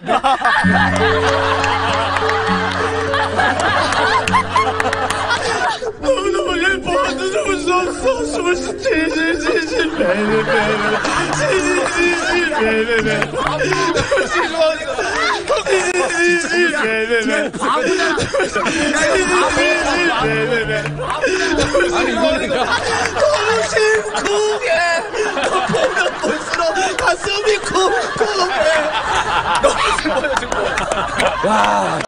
너무너무 예뻐. 눈을 수 없어. 숨을 수 지지지지 베베베 지지지지 베베베 지지지지 베베베 바보잖아. 지지지지 베베베 너무 심쿵해. 너 보면 볼수록 가슴이 쿵쿵해. 너무 슬퍼요 지금.